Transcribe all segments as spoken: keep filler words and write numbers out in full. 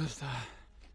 was that?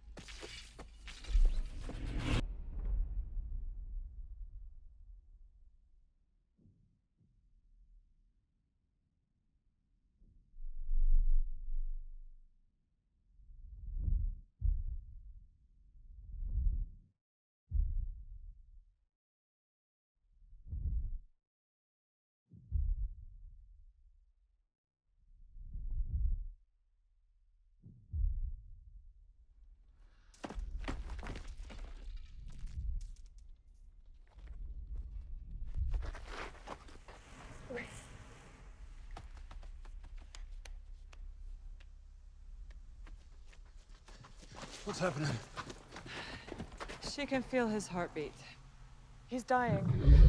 What's happening? She can feel his heartbeat. He's dying.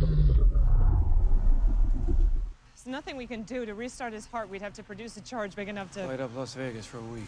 There's nothing we can do to restart his heart. We'd have to produce a charge big enough to... Light up Las Vegas for a week.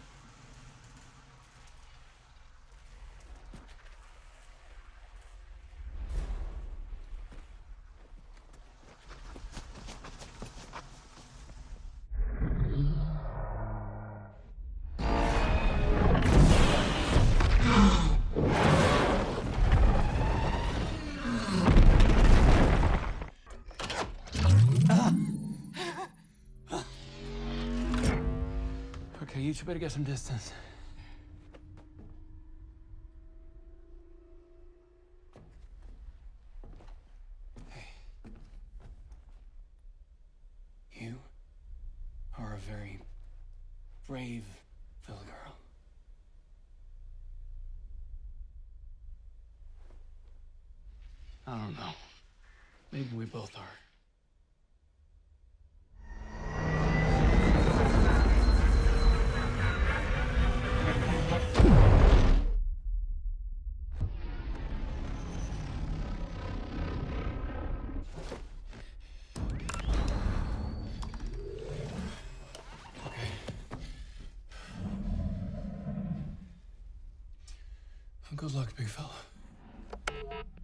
Okay, you two better get some distance. Hey. You are a very brave little girl. I don't know. Maybe we both are. Good luck, big fella.